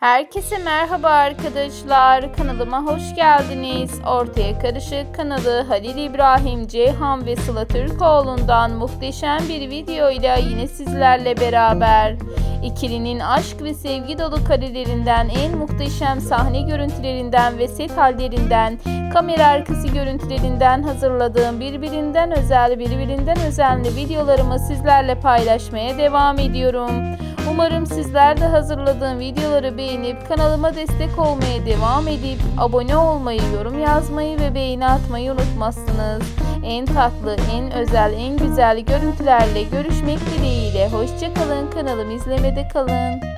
Herkese merhaba arkadaşlar, kanalıma hoş geldiniz. Ortaya Karışık kanalı Halil İbrahim Ceyhan ve Sıla Türkoğlu'ndan muhteşem bir video ile yine sizlerle beraber. İkilinin aşk ve sevgi dolu karelerinden, en muhteşem sahne görüntülerinden ve set hallerinden, kamera arkası görüntülerinden hazırladığım birbirinden özenli videolarımı sizlerle paylaşmaya devam ediyorum. Umarım sizler de hazırladığım videoları beğenip kanalıma destek olmaya devam edip abone olmayı, yorum yazmayı ve beğeni atmayı unutmazsınız. En tatlı, en özel, en güzel görüntülerle görüşmek dileğiyle. Hoşça kalın, kanalımı izlemede kalın.